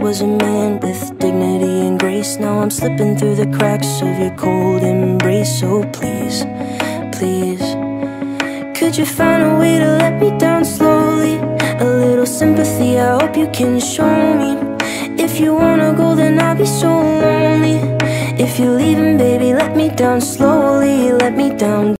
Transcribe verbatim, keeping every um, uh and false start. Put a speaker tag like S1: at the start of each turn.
S1: was a man with dignity and grace. Now I'm slipping through the cracks of your cold embrace. So please, please, could you find a way to let me down slowly? A little sympathy, I hope you can show me. If you wanna go, then I'll be so lonely. If you're leaving, baby, let me down slowly, let me down.